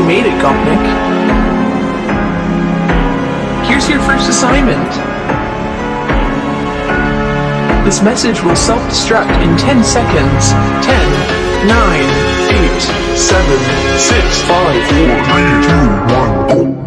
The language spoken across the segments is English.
made it, Gopnik. Here's your first assignment. This message will self-destruct in 10 seconds. 10, 9, 8, 7, 6, 5, 4, 3, 2, 1.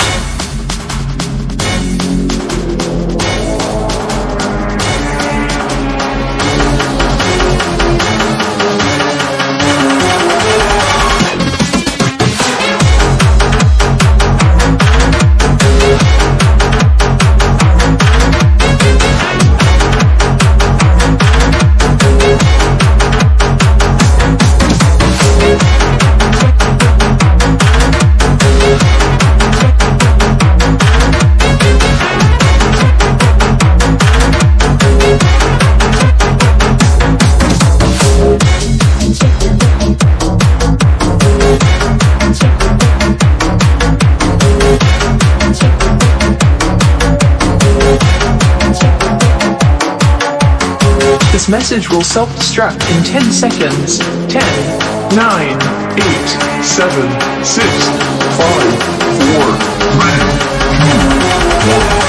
This message will self-destruct in 10 seconds. 10, 9, 8, 7, 6, 5, 4, 3, 2, 1.